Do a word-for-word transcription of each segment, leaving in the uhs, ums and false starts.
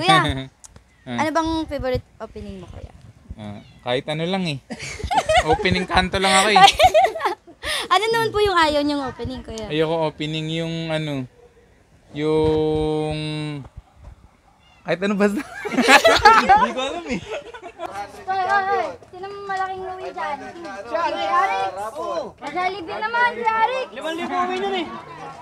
Kuya, ano bang favorite opening mo, kuya? Uh, kahit ano lang eh. Opening kanto lang ako eh. Ano naman po yung ayaw niyong opening, kuya? Ayoko opening yung ano, yung... Kahit ano basta. Hindi ko alam eh. Hoy, hoy, hoy. Sino malaking uwi dyan? Si Arik. Jollibee naman si Arik. limang libo uwi na eh.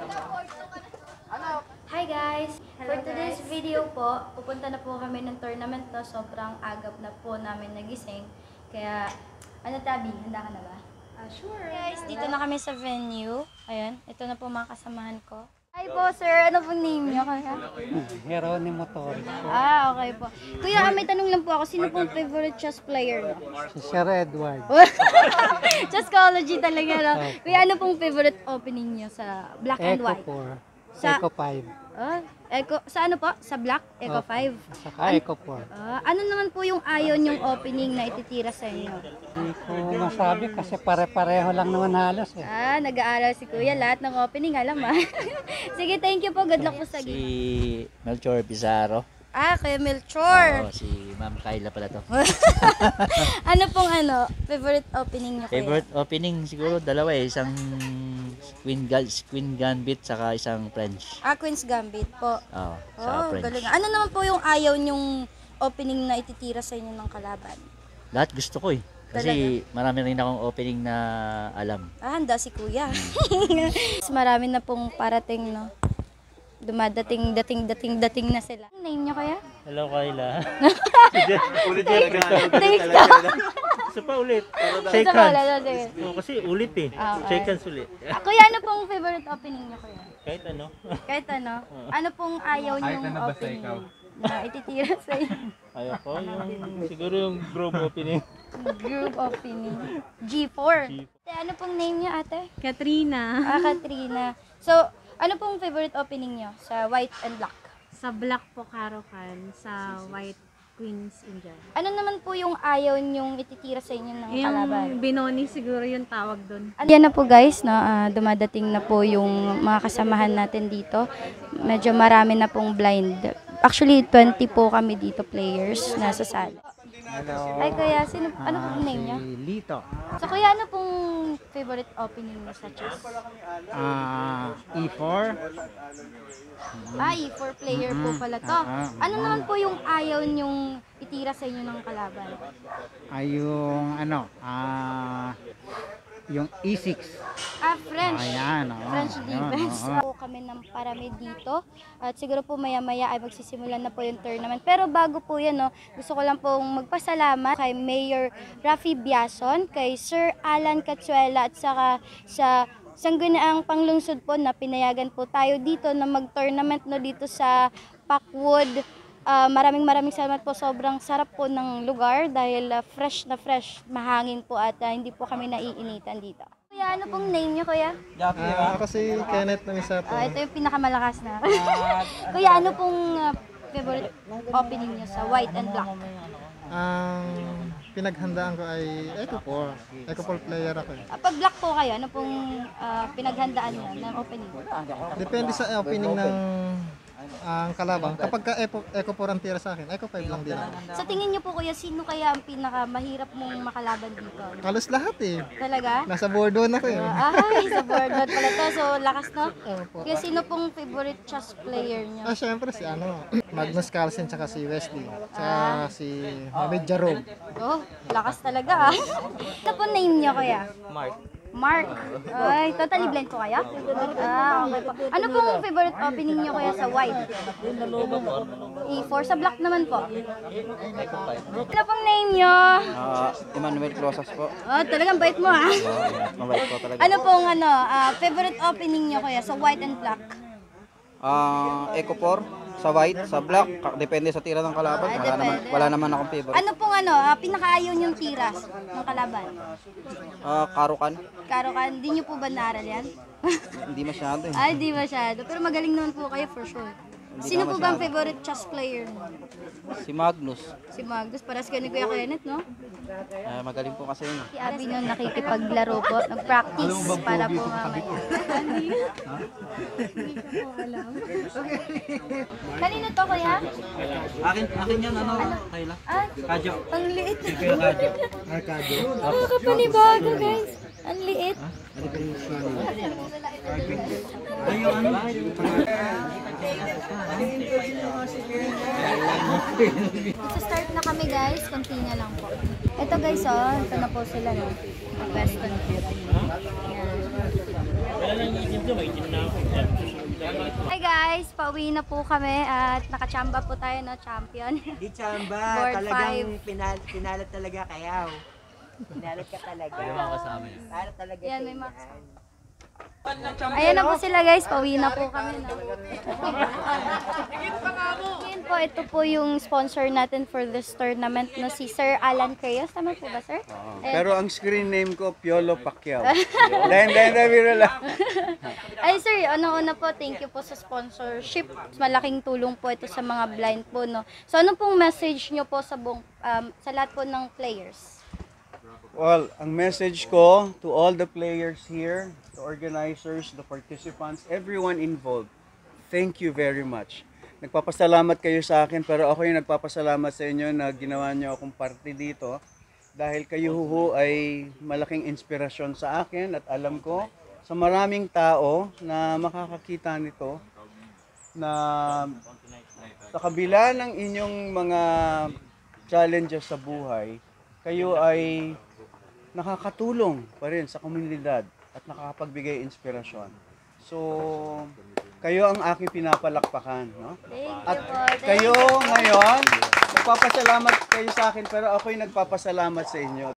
Hi guys! For today's video po, pupunta na po kami ng tournament na sobrang agap na po namin nagising. Kaya, ano Tabi, handa ka na ba? Uh, sure. Guys, dito na kami sa venue. Ayan, ito na po mga kasamahan ko. Hi po sir, ano pong name niyo kaya? Geronimo Torres. Ah, okay po. Kuya, may tanong lang po ako, sino pong favorite chess player niyo? Si Sir Edward. Chessology talaga, no? Kuya, ano pong favorite opening niyo sa black and Eco white? four. Sa- Eco five. Ah, Eco, sa ano po? Sa black? Eco Oh. five? Saka Eco four. Ah, ano naman po yung ayaw niyong opening na ititira sa inyo? Hindi ko masabi kasi pare-pareho lang naman halos eh. Ah, nag-aaral si Kuya. Lahat ng opening, alam ah. Sige, thank you po. Good luck po sa game. Si Melchor Pizarro. Ah, Kuya Melchor. Oo, si Ma'am Kayla pala to. Ano pong ano, favorite opening niyo, Kuya? Favorite opening siguro dalawa eh. Isang Queen, Gal Queen Gambit saka isang French. Ah, Queen's Gambit po. Oo, sa Oh, French. galing. Ano naman po yung ayaw niyong opening na ititira sa inyo ng kalaban? Lahat gusto ko eh. Kasi marami rin akong opening na alam. Ah, handa si Kuya. Mas marami na pong parating, no? Dumadating, dating, dating, dating na sila. Ang name niyo, Kuya? Hello, Kayla. Ulit Take Isa pa ulit. Sa Shake wala, hands. sige. Oo, kasi ulit eh. Ah, okay. Shake hands ulit. Ah, Kuya, ano pong favorite opening niyo, Kuya? Kahit ano. Kahit ano? Ano pong ayaw Kahit niyong ano, basta opening ikaw. na ititira sa inyo? Ayoko, yung siguro yung group opening. Group opening. G four. Ate, ano pong name niyo, ate? Katrina. Ah, Katrina. So, ano pong favorite opening niyo sa white and black? Sa black po Karokan, sa white Queen's Indian. Ano naman po yung ayaw niyong ititira sa inyo ng kalaban? Yung binoni siguro yung tawag doon. Yan na po guys, no? Ah, dumadating na po yung mga kasamahan natin dito. Medyo marami na pong blind. Actually, twenty po kami dito players na sa sala. Hello. Ay kuya, sino, ano pong name niya? Si Lito. So kuya, ano pong favorite opening mo sa chess? Ah, E four. Ah, E four player po pala to. Ano naman po yung ayaw niyong itira sa inyo ng kalaban? Ay yung ano, ah, yung E six. Ah, French. Ayan, oo. French Ayun, defense. oo. Po kami ng parami dito. At siguro po maya-maya ay magsisimulan na po yung tournament. Pero bago po yan, no, gusto ko lang pong magpasalamat kay Mayor Rafi Biason, kay Sir Alan Catsuela at saka sa sangguniang panglungsod po na pinayagan po tayo dito na mag-tournament no dito sa Packwood. Uh, maraming maraming salamat po. Sobrang sarap po ng lugar dahil uh, fresh na fresh, mahangin po at uh, hindi po kami naiinitan dito. Kuya, ano pong name niyo, Kuya? Ah, ako si Kenneth ng isa po. Ah, ito yung pinakamalakas na. Kuya, ano pong uh, favorite opening niyo sa white and black? Ang pinaghandaan ko ay Eco four. Eco four player ako eh. Ah, pag black po kayo, ano pong uh, pinaghandaan niyo ng opening? Depende sa opening ng ang kalaban. Kapag ka Eco, Eco four ang tira sa akin, Eco five lang din ako. Sa tingin niyo po, Kuya, sino kaya ang pinakamahirap mong makalaban dito? Halos lahat eh. Talaga? Nasa board one ako eh. Ah, ay, sa board board pala to. So, lakas, no? Opo. Kaya sino pong favorite chess player niyo? Ah, syempre si ano, Magnus Carlsen tsaka si Wesley. Tsaka si Mohamed Jarome. Oh, lakas talaga ah. Ano po name niyo, Kuya? Mark. Mark. Ay, totally blind po kaya? Ah, okay po. Ano pong favorite opening niyo, Kuya, sa white? E four. Sa black naman po. Ano pong name niyo? Uh, Emmanuel Closas po. Oh, talagang bait mo ah. Mabait po talaga. Ano pong ano, ah, favorite opening niyo, Kuya, sa white and black? Ah, Eco four sa white, sa black, ka- depende sa tira ng kalaban. Ah, Wala naman, depende. wala naman akong favorite. Ano pong ano, ah, pinakaayaw niyong tiras ng kalaban? Ah, Karukan, Karokan, hindi niyo po ba naaral yan? hindi masyado eh. Ay, di masyado. Pero magaling naman po kayo for sure. Sino po ba ang favorite chess player mo? Si Magnus. Si Magnus, paras ka ni Kuya Kenneth, no? Ah, magaling po kasi yun. Si Abby nung nakikipaglaro po, nag-practice para po mamaya. Kanino to, Kuya? Akin, akin yan, ano, Kayla? Ah, Kadyo. ang liit. Arcadio. Nakakapanibago, guys. Ang liit. Ay, yung ano? Sa-start na kami, guys. Continue lang po. Ito, guys, oh. Ito na po sila, no? Pwesto na. Hi, guys. Pauwi na po kami at nakachamba po tayo, no? Champion. Di chamba, Board talagang five. pinal pinalat talaga kayaw. Pinalat ka talaga. May mga kasama yan. Pinalat talaga Yan, kayo may mga yan. Ayan na po sila, guys. Pauwi na po kami, no? Ngayon po, ito po yung sponsor natin for this tournament, no? Si Sir Alan Crayos. Tama po ba, sir? Ayan. Pero ang screen name ko, Piolo Pacquiao. Dahil, dahil, dahil, biro lang. Ay sir, una-una po, thank you po sa sponsorship. Malaking tulong po ito sa mga blind po, no? So ano pong message nyo po sa buong, um, sa lahat po ng players? Well, ang message ko to all the players here, the organizers, the participants, everyone involved, thank you very much. Nagpapasalamat kayo sa akin, pero ako yung nagpapasalamat sa inyo na ginawa niyo akong parte dito. Dahil kayo ho ay malaking inspirasyon sa akin at alam ko sa maraming tao na makakakita nito na sa kabila ng inyong mga challenges sa buhay, kayo ay nakakatulong pa rin sa komunidad at nakakapagbigay inspirasyon. So, kayo ang aking pinapalakpakan, no? Thank At you po. Thank kayo you. ngayon, nagpapasalamat kayo sa akin pero ako'y nagpapasalamat sa inyo.